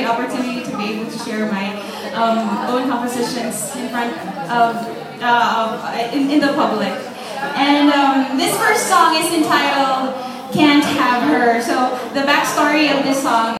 great opportunity to be able to share my own compositions in front of in the public. And this first song is entitled "Can't Have Her." So the backstory of this song